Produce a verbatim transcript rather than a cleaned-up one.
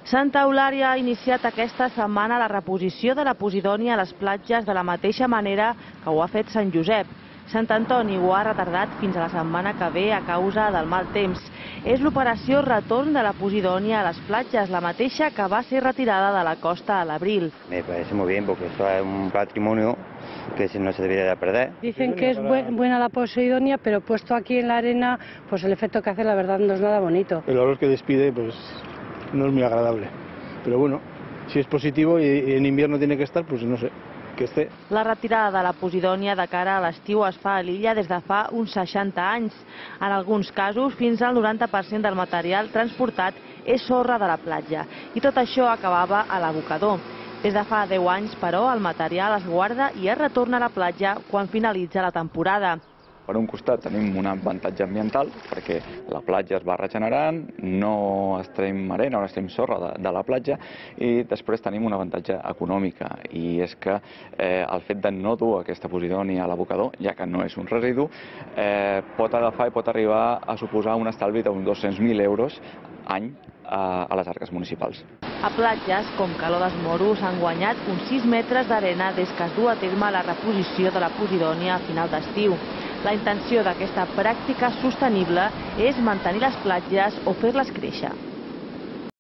Santa Eulària ha iniciat aquesta setmana la reposició de la posidònia a les platges de la mateixa manera que ho ha fet Sant Josep. Sant Antoni ho ha retardat fins a la setmana que ve a causa del mal temps. És l'operació retorn de la posidònia a les platges, la mateixa que va ser retirada de la costa a l'abril. Me parece muy bien porque esto es un patrimonio que no se debería de perder. Dicen que es buena la posidonia, pero puesto aquí en la arena, pues el efecto que hace la verdad no es nada bonito. El olor que despide pues no es muy agradable, pero bueno, si es positivo y en invierno tiene que estar, pues no sé, que esté. La retirada de la posidònia de cara a l'estiu es fa a l'illa des de fa uns seixanta anys. En alguns casos, fins al noranta per cent del material transportat és sorra de la platja, i tot això acabava a l'abocador. Des de fa deu anys, però, el material es guarda i es retorna a la platja quan finalitza la temporada. Per un costat tenim un avantatge ambiental perquè la platja es va regenerant, no extraiem arena, no extraiem sorra de, de la platja, i després tenim un avantatge econòmic, i és que eh, el fet de no dur aquesta posidònia a l'abocador, ja que no és un residu, eh, pot agafar i pot arribar a suposar un estalvi d'uns dos-cents mil euros any a, a les arques municipals. A platges com Caló dels Moros han guanyat uns sis metres d'arena des que es du a terme la reposició de la posidònia a final d'estiu. La intenció d'aquesta pràctica sostenible és mantenir les platges o fer-les créixer.